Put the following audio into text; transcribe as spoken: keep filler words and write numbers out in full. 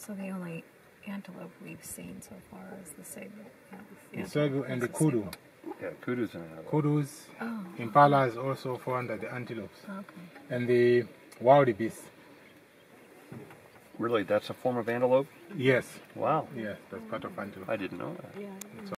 So the only antelope we've seen so far is the sago. Yeah, The sago and the kudu. Yeah, kudu's an antelope. Kudus, oh, impalas also fall under the antelopes. okay. And the wildebeest. Really, that's a form of antelope? Yes. Wow. Yes, that's part of antelope. I didn't know that. Yeah.